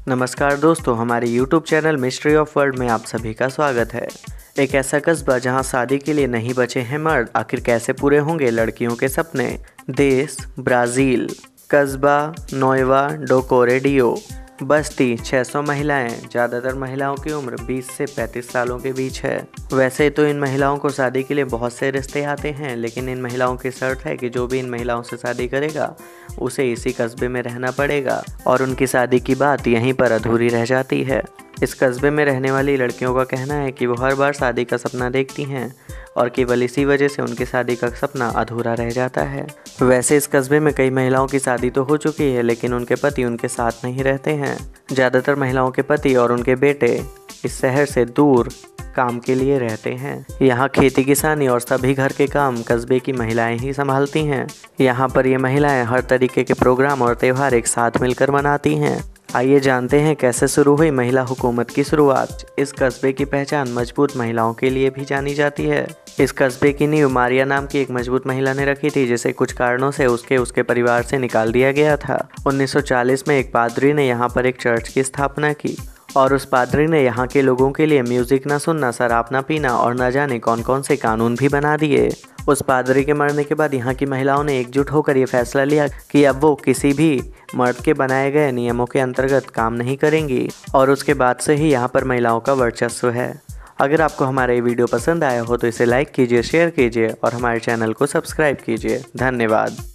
नमस्कार दोस्तों, हमारे YouTube channel mystery of world में आप सभी का स्वागत है। एक ऐसा कस्बा जहां शादी के लिए नहीं बचे हैं मर्द, आखिर कैसे पूरे होंगे लड़कियों के सपने। देश ब्राज़ील, कस्बा नोएवा डो कोरेडियो, बस्ती 600 महिलाएं। ज़्यादातर महिलाओं की उम्र 20 से 35 सालों के बीच है। वैसे तो इन महिलाओं को शादी के लिए बहुत से रिश्ते आते हैं, लेकिन इन महिलाओं की शर्त है कि जो भी इन महिलाओं से शादी करेगा उसे इसी कस्बे में रहना पड़ेगा और उनकी शादी की बात यहीं पर अधूरी रह जाती है। इस कस्बे में रहने वाली लड़कियों का कहना है कि वो हर बार शादी का सपना देखती हैं और केवल इसी वजह से उनकी शादी का सपना अधूरा रह जाता है। वैसे इस कस्बे में कई महिलाओं की शादी तो हो चुकी है, लेकिन उनके पति उनके साथ नहीं रहते हैं। ज़्यादातर महिलाओं के पति और उनके बेटे इस शहर से दूर काम के लिए रहते हैं। यहाँ खेती किसानी और सभी घर के काम कस्बे की महिलाएं ही संभालती हैं। यहाँ पर ये महिलाएं हर तरीके के प्रोग्राम और त्यौहार एक साथ मिलकर मनाती हैं। आइए जानते हैं कैसे शुरू हुई महिला हुकूमत की शुरुआत। इस कस्बे की पहचान मजबूत महिलाओं के लिए भी जानी जाती है। इस कस्बे की नींव मारिया नाम की एक मजबूत महिला ने रखी थी, जिसे कुछ कारणों से उसके परिवार से निकाल दिया गया था। 1940 में एक पादरी ने यहाँ पर एक चर्च की स्थापना की और उस पादरी ने यहाँ के लोगों के लिए म्यूजिक न सुनना, शराब न पीना और न जाने कौन कौन से कानून भी बना दिए। उस पादरी के मरने के बाद यहाँ की महिलाओं ने एकजुट होकर ये फैसला लिया कि अब वो किसी भी मर्द के बनाए गए नियमों के अंतर्गत काम नहीं करेंगी और उसके बाद से ही यहाँ पर महिलाओं का वर्चस्व है। अगर आपको हमारा ये वीडियो पसंद आया हो तो इसे लाइक कीजिए, शेयर कीजिए और हमारे चैनल को सब्सक्राइब कीजिए। धन्यवाद।